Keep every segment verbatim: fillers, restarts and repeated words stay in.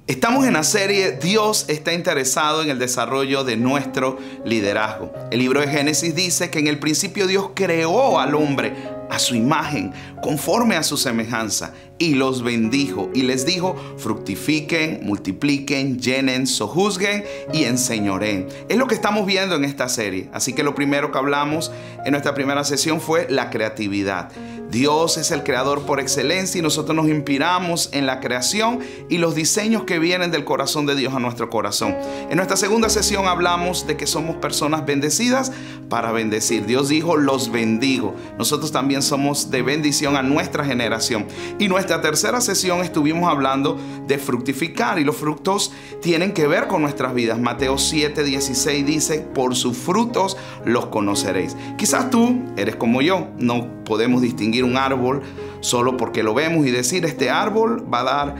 Estamos en la serie Dios está interesado en el desarrollo de nuestro liderazgo. El libro de Génesis dice que en el principio Dios creó al hombre a su imagen, conforme a su semejanza, y los bendijo y les dijo: fructifiquen, multipliquen, llenen, sojuzguen y enseñoreen. Es lo que estamos viendo en esta serie. Así que lo primero que hablamos en nuestra primera sesión fue la creatividad. Dios es el creador por excelencia y nosotros nos inspiramos en la creación y los diseños que vienen del corazón de Dios a nuestro corazón. En nuestra segunda sesión hablamos de que somos personas bendecidas para bendecir. Dios dijo: los bendigo. Nosotros también somos de bendición a nuestra generación. Y nuestra tercera sesión estuvimos hablando de fructificar, y los frutos tienen que ver con nuestras vidas. Mateo siete dieciséis dice: por sus frutos los conoceréis. Quizás tú eres como yo, no podemos distinguir un árbol solo porque lo vemos y decir: este árbol va a dar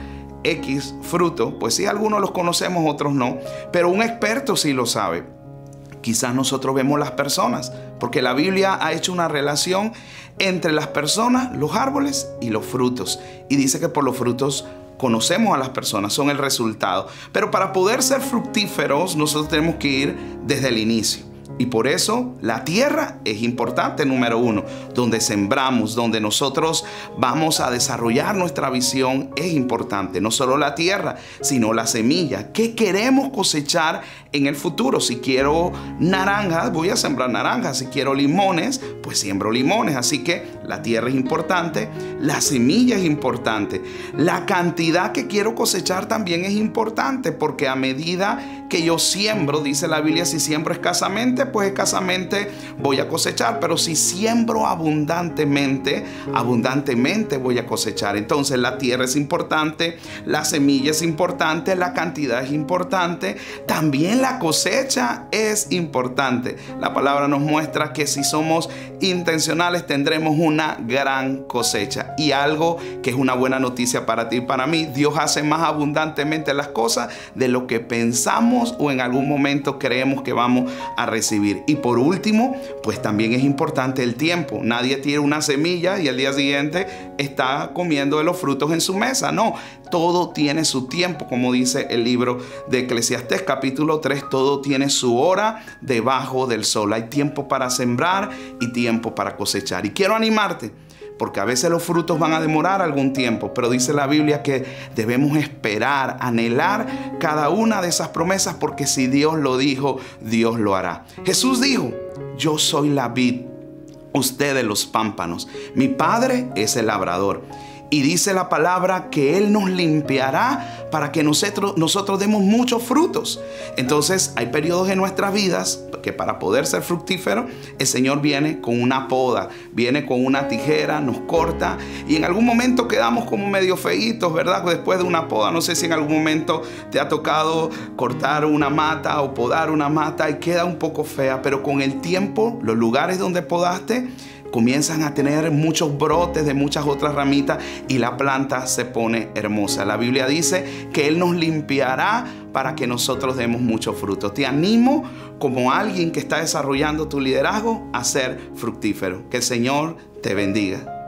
X fruto. Pues sí, algunos los conocemos, otros no, pero un experto sí lo sabe. Quizás nosotros vemos las personas, porque la Biblia ha hecho una relación entre las personas, los árboles y los frutos, y dice que por los frutos conocemos a las personas, son el resultado. Pero para poder ser fructíferos nosotros tenemos que ir desde el inicio. Y por eso la tierra es importante, número uno. Donde sembramos, donde nosotros vamos a desarrollar nuestra visión, es importante. No solo la tierra, sino la semilla. ¿Qué queremos cosechar en el futuro? Si quiero naranjas, voy a sembrar naranjas. Si quiero limones, pues siembro limones. Así que la tierra es importante, la semilla es importante. La cantidad que quiero cosechar también es importante, porque a medida que yo siembro, dice la Biblia, si siembro escasamente, pues escasamente voy a cosechar, pero si siembro abundantemente, abundantemente voy a cosechar. Entonces la tierra es importante, la semilla es importante, la cantidad es importante, también la cosecha es importante. La palabra nos muestra que si somos intencionales tendremos una gran cosecha. Y algo que es una buena noticia para ti y para mí: Dios hace más abundantemente las cosas de lo que pensamos o en algún momento creemos que vamos a recibir. Y por último, pues también es importante el tiempo. Nadie tira una semilla y al día siguiente está comiendo de los frutos en su mesa. No, todo tiene su tiempo, como dice el libro de Eclesiastés capítulo tres, todo tiene su hora debajo del sol. Hay tiempo para sembrar y tiempo para cosechar. Y quiero animarte, porque a veces los frutos van a demorar algún tiempo, pero dice la Biblia que debemos esperar, anhelar cada una de esas promesas, porque si Dios lo dijo, Dios lo hará. Jesús dijo: yo soy la vid, ustedes los pámpanos, mi Padre es el labrador. Y dice la palabra que Él nos limpiará para que nosotros, nosotros demos muchos frutos. Entonces hay periodos en nuestras vidas que para poder ser fructífero, el Señor viene con una poda, viene con una tijera, nos corta, y en algún momento quedamos como medio feitos, ¿verdad? Después de una poda. No sé si en algún momento te ha tocado cortar una mata o podar una mata y queda un poco fea, pero con el tiempo los lugares donde podaste comienzan a tener muchos brotes de muchas otras ramitas y la planta se pone hermosa. La Biblia dice que Él nos limpiará para que nosotros demos muchos frutos. Te animo, como alguien que está desarrollando tu liderazgo, a ser fructífero. Que el Señor te bendiga.